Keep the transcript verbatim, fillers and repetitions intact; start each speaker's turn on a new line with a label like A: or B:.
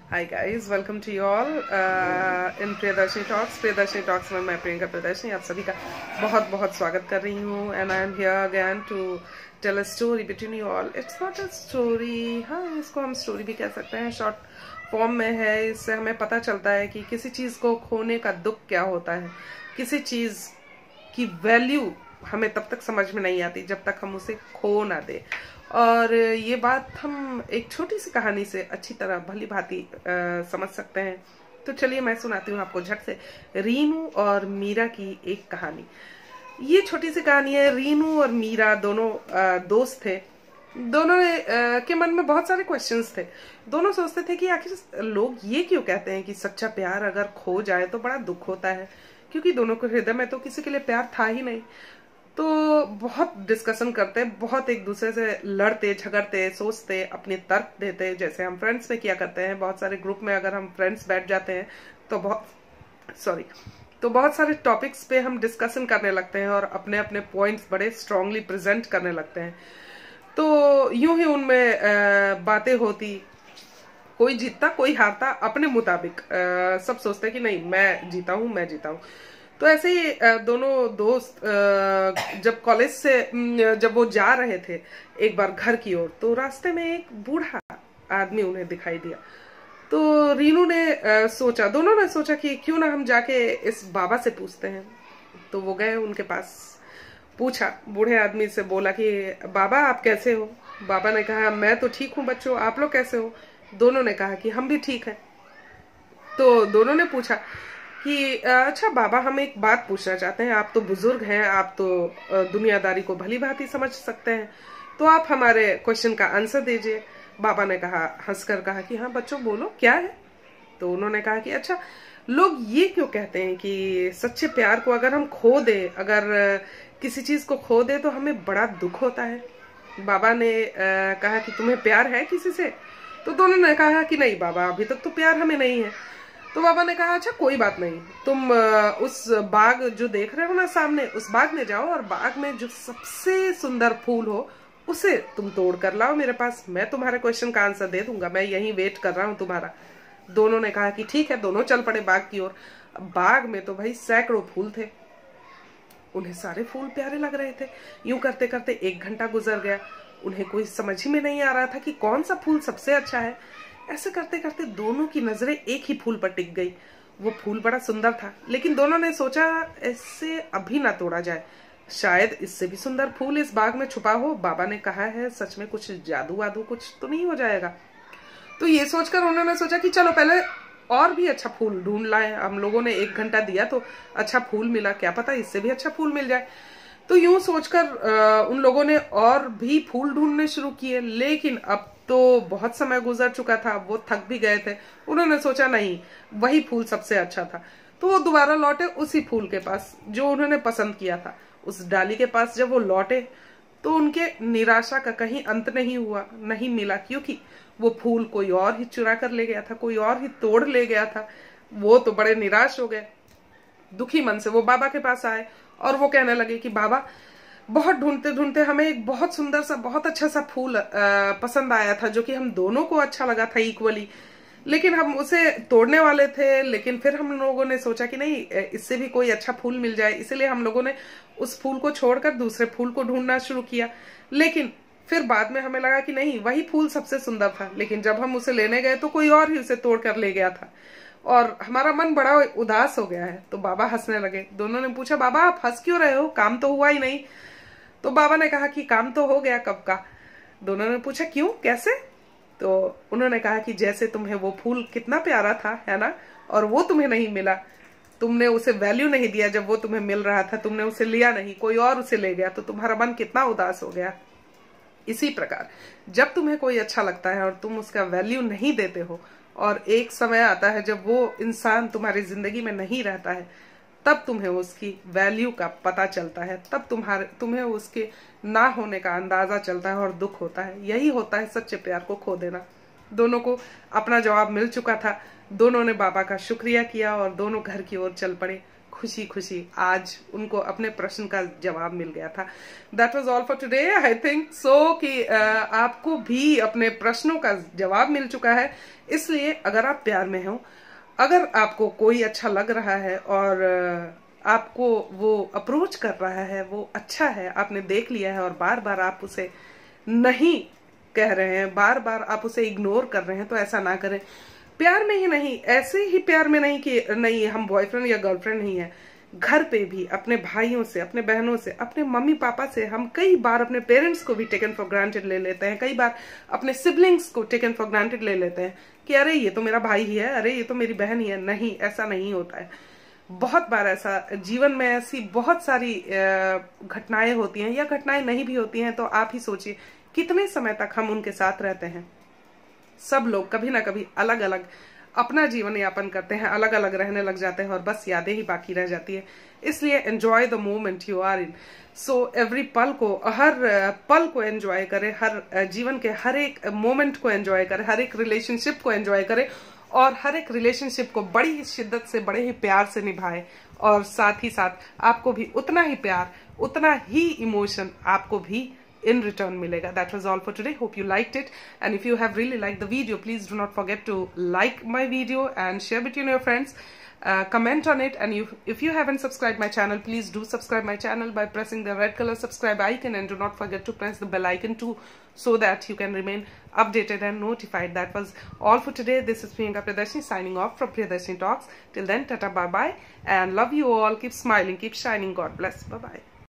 A: Hi guys, welcome to you all uh, in Priyadarshini Talks. Priyadarshini Talks में मैं प्रियंका प्रियदर्शनी आप सभी का बहुत बहुत स्वागत कर रही हूँ and I am here again to tell a story between you all. It's not a story, हाँ इसको हम story भी कह सकते हैं, short फॉर्म में है। इससे हमें पता चलता है कि किसी चीज़ को खोने का दुख क्या होता है, किसी चीज़ की वैल्यू हमें तब तक समझ में नहीं आती जब तक हम उसे खो ना दे। और ये बात हम एक छोटी सी कहानी से अच्छी तरह भली भांति समझ सकते हैं। तो चलिए मैं सुनाती हूँ आपको झट से रीनू और मीरा की एक कहानी। ये छोटी सी कहानी है। रीनू और मीरा दोनों आ, दोस्त थे। दोनों ने आ, के मन में बहुत सारे क्वेश्चंस थे। दोनों सोचते थे कि आखिर लोग ये क्यों कहते हैं कि सच्चा प्यार अगर खो जाए तो बड़ा दुख होता है, क्योंकि दोनों के हृदय में तो किसी के लिए प्यार था ही नहीं। तो बहुत डिस्कशन करते, बहुत एक दूसरे से लड़ते झगड़ते, सोचते, अपने तर्क देते, जैसे हम फ्रेंड्स में किया करते हैं। बहुत सारे ग्रुप में अगर हम फ्रेंड्स बैठ जाते हैं तो बहुत सॉरी तो बहुत सारे टॉपिक्स पे हम डिस्कशन करने लगते हैं और अपने अपने पॉइंट्स बड़े स्ट्रांगली प्रेजेंट करने लगते हैं। तो यूं ही उनमें बातें होती, कोई जीतता कोई हारता अपने मुताबिक। सब सोचते कि नहीं मैं जीता हूं मैं जीता हूं। तो ऐसे ही दोनों दोस्त जब कॉलेज से जब वो जा रहे थे एक बार घर की ओर, तो रास्ते में एक बूढ़ा आदमी उन्हें दिखाई दिया। तो रीनू ने सोचा, दोनों ने सोचा कि क्यों ना हम जाके इस बाबा से पूछते हैं। तो वो गए उनके पास, पूछा, बूढ़े आदमी से बोला कि बाबा आप कैसे हो। बाबा ने कहा मैं तो ठीक हूँ बच्चों, आप लोग कैसे हो। दोनों ने कहा कि हम भी ठीक हैं। तो दोनों ने पूछा कि अच्छा बाबा हम एक बात पूछना चाहते हैं, आप तो बुजुर्ग हैं, आप तो दुनियादारी को भली भांति समझ सकते हैं, तो आप हमारे क्वेश्चन का आंसर दीजिए। बाबा ने कहा, हंसकर कहा कि हाँ बच्चों बोलो क्या है। तो उन्होंने कहा कि अच्छा लोग ये क्यों कहते हैं कि सच्चे प्यार को अगर हम खो दे, अगर किसी चीज को खो दे तो हमें बड़ा दुख होता है। बाबा ने कहा कि तुम्हें प्यार है किसी से। तो दोनों ने कहा कि नहीं बाबा अभी तक तो प्यार हमें नहीं है। तो बाबा ने कहा अच्छा कोई बात नहीं, तुम उस बाग जो देख रहे हो ना सामने, उस बाग में जाओ और बाग में जो सबसे सुंदर फूल हो उसे तुम तोड़ कर लाओ मेरे पास, मैं तुम्हारे क्वेश्चन का आंसर दे दूंगा, मैं यहीं वेट कर रहा हूं तुम्हारा। दोनों ने कहा कि ठीक है। दोनों चल पड़े बाग की ओर। बाग में तो भाई सैकड़ों फूल थे, उन्हें सारे फूल प्यारे लग रहे थे। यूं करते करते एक घंटा गुजर गया। उन्हें कोई समझ ही में नहीं आ रहा था कि कौन सा फूल सबसे अच्छा है। ऐसे करते करते दोनों की नजरें एक ही फूल पर टिक गई। वो फूल बड़ा सुंदर था, लेकिन दोनों ने सोचा इससे अभी ना तोड़ा जाए, शायद इससे भी सुंदर फूल इस बाग में छुपा हो। बाबा ने कहा है सच में कुछ जादू वादू कुछ तो नहीं हो जाएगा। तो ये सोचकर उन्होंने सोचा कि चलो पहले और भी अच्छा फूल ढूंढ लाए। हम लोगों ने एक घंटा दिया तो अच्छा फूल मिला, क्या पता इससे भी अच्छा फूल मिल जाए। तो यूं सोचकर उन लोगों ने और भी फूल ढूंढने शुरू किए, लेकिन अब तो बहुत समय गुजर चुका था, वो थक भी गए थे। उन्होंने सोचा नहीं वही फूल सबसे अच्छा था। तो वो दोबारा लौटे उसी फूल के पास जो उन्होंने पसंद किया था। उस डाली के पास जब वो लौटे तो उनके निराशा का कहीं अंत नहीं हुआ, नहीं मिला, क्योंकि वो फूल कोई और ही चुरा कर ले गया था, कोई और ही तोड़ ले गया था। वो तो बड़े निराश हो गए। दुखी मन से वो बाबा के पास आए और वो कहने लगे कि बाबा बहुत ढूंढते ढूंढते हमें एक बहुत सुंदर सा बहुत अच्छा सा फूल पसंद आया था, जो कि हम दोनों को अच्छा लगा था इक्वली, लेकिन हम उसे तोड़ने वाले थे। लेकिन फिर हम लोगों ने सोचा कि नहीं इससे भी कोई अच्छा फूल मिल जाए, इसलिए हम लोगों ने उस फूल को छोड़कर दूसरे फूल को ढूंढना शुरू किया। लेकिन फिर बाद में हमें लगा कि नहीं वही फूल सबसे सुंदर था, लेकिन जब हम उसे लेने गए तो कोई और ही उसे तोड़ कर ले गया था और हमारा मन बड़ा उदास हो गया है। तो बाबा हंसने लगे। दोनों ने पूछा बाबा आप हंस क्यों रहे हो, काम तो हुआ ही नहीं। तो बाबा ने कहा कि काम तो हो गया कब का। दोनों ने पूछा क्यों कैसे। तो उन्होंने कहा कि जैसे तुम्हें वो फूल कितना प्यारा था है ना, और वो तुम्हें नहीं मिला, तुमने उसे वैल्यू नहीं दिया जब वो तुम्हें मिल रहा था, तुमने उसे लिया नहीं, कोई और उसे ले गया, तो तुम्हारा मन कितना उदास हो गया। इसी प्रकार जब तुम्हें कोई अच्छा लगता है और तुम उसका वैल्यू नहीं देते हो, और एक समय आता है जब वो इंसान तुम्हारी जिंदगी में नहीं रहता है, तब तुम्हें उसकी वैल्यू का पता चलता है, तब तुम्हारे तुम्हें उसके ना होने का अंदाजा चलता है और दुख होता है। यही होता है सच्चे प्यार को खो देना। दोनों को अपना जवाब मिल चुका था। दोनों ने बाबा का शुक्रिया किया और दोनों घर की ओर चल पड़े, खुशी खुशी आज उनको अपने प्रश्न का जवाब मिल गया था। That was all for today. I think so कि आपको भी अपने प्रश्नों का जवाब मिल चुका है। इसलिए अगर आप प्यार में हो, अगर आपको कोई अच्छा लग रहा है और आपको वो अप्रोच कर रहा है, वो अच्छा है, आपने देख लिया है और बार बार आप उसे नहीं कह रहे हैं, बार बार आप उसे इग्नोर कर रहे हैं, तो ऐसा ना करें। प्यार में ही नहीं, ऐसे ही प्यार में नहीं कि नहीं हम बॉयफ्रेंड या गर्लफ्रेंड नहीं है, घर पे भी अपने भाइयों से, अपने बहनों से, अपने मम्मी पापा से हम कई बार अपने पेरेंट्स को भी टेकन फॉर ग्रांटेड ले लेते हैं, कई बार अपने सिबलिंग्स को टेकन फॉर ग्रांटेड ले लेते हैं कि अरे ये तो मेरा भाई ही है, अरे ये तो मेरी बहन ही है। नहीं, ऐसा नहीं होता है। बहुत बार ऐसा जीवन में ऐसी बहुत सारी घटनाएं होती हैं, या घटनाएं नहीं भी होती हैं, तो आप ही सोचिए कितने समय तक हम उनके साथ रहते हैं। सब लोग कभी ना कभी अलग अलग अपना जीवन यापन करते हैं, अलग अलग रहने लग जाते हैं और बस यादें ही बाकी रह जाती है। इसलिए enjoy the moment you are in. So every पल को, हर पल को एंजॉय करें, हर जीवन के हर एक मोमेंट को एंजॉय करें, हर एक रिलेशनशिप को एंजॉय करें और हर एक रिलेशनशिप को बड़ी ही शिद्दत से, बड़े ही प्यार से निभाएं। और साथ ही साथ आपको भी उतना ही प्यार, उतना ही इमोशन आपको भी in return milega. That was all for today. Hope you liked it, and if you have really liked the video, please do not forget to like my video and share between your friends. Uh, comment on it, and you, if you haven't subscribed my channel, please do subscribe my channel by pressing the red color subscribe icon, and do not forget to press the bell icon too, so that you can remain updated and notified. That was all for today. This is Priyadarshini signing off from Priyadarshini Talks. Till then, tata, bye bye, and love you all. Keep smiling, keep shining. God bless. Bye bye.